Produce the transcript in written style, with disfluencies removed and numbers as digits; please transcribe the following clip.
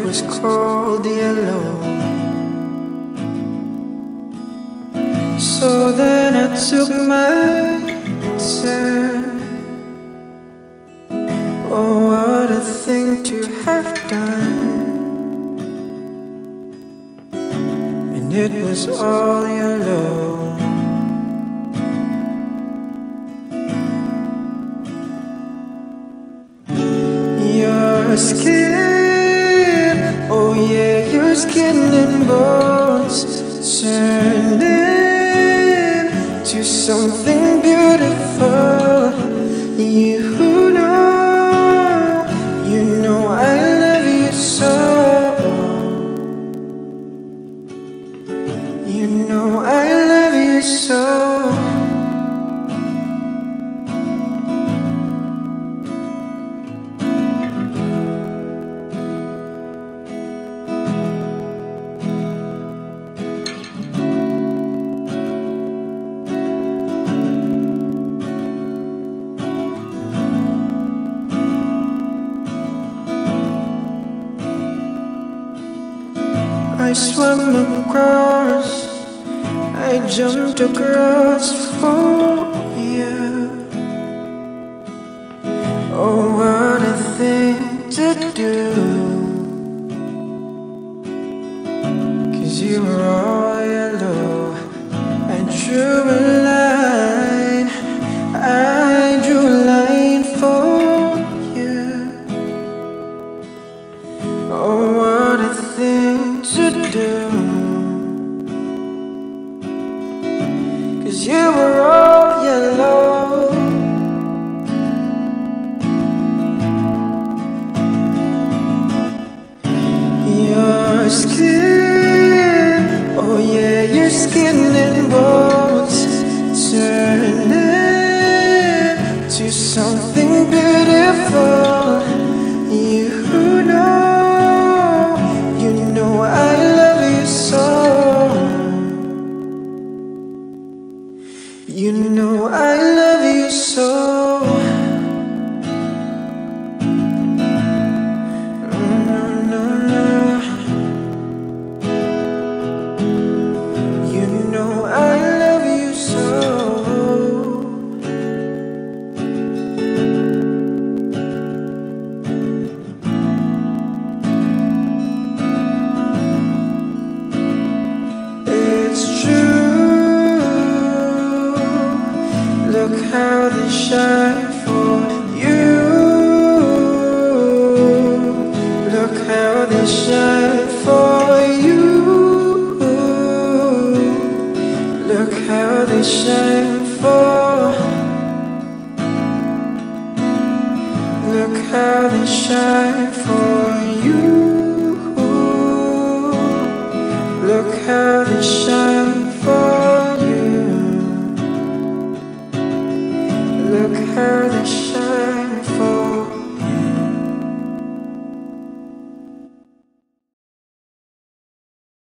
was called yellow. So then I took my turn. Oh, what a thing to have done. And it was all yellow. Your skin, oh yeah, your skin and bones turned into something beautiful. You know I love you so. You know I love you so. I swam across, I jumped across for you. Oh, what a thing to do, 'cause you were all yellow. I drew a line, I drew a line for you. Oh, what a thing to do, 'cause you were all yellow. Your skin, oh yeah, your skin and bones turned into something beautiful. You know I love you so. You know I love you so. No, no, no. You know I love you so. Look how they shine for you. Look how they shine for you. Look how they shine for. Look how they shine for you. Look how they shine for you. Look how they shine.